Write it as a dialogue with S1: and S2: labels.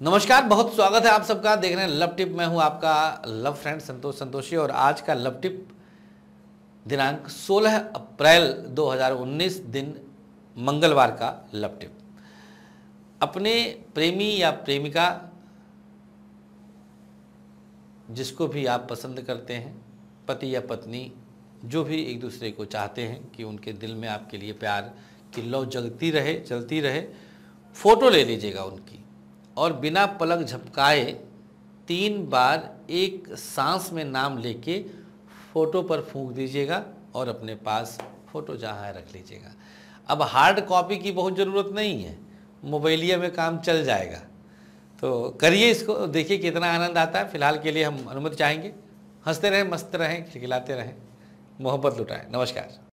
S1: नमस्कार, बहुत स्वागत है आप सबका। देख रहे हैं लव टिप। मैं हूं आपका लव फ्रेंड संतोष संतोषी और आज का लव टिप दिनांक 16 अप्रैल 2019 दिन मंगलवार का लव टिप। अपने प्रेमी या प्रेमिका जिसको भी आप पसंद करते हैं, पति या पत्नी, जो भी एक दूसरे को चाहते हैं कि उनके दिल में आपके लिए प्यार की लौ जगती रहे, चलती रहे, फ़ोटो ले लीजिएगा उनकी और बिना पलक झपकाए 3 बार एक सांस में नाम लेके फ़ोटो पर फूंक दीजिएगा और अपने पास फ़ोटो जहाँ है रख लीजिएगा। अब हार्ड कॉपी की बहुत ज़रूरत नहीं है, मोबाइलिया में काम चल जाएगा। तो करिए इसको, देखिए कितना आनंद आता है। फिलहाल के लिए हम अनुमति चाहेंगे। हंसते रहें, मस्त रहें, खिलखिलाते रहें, मोहब्बत लुटाएं। नमस्कार।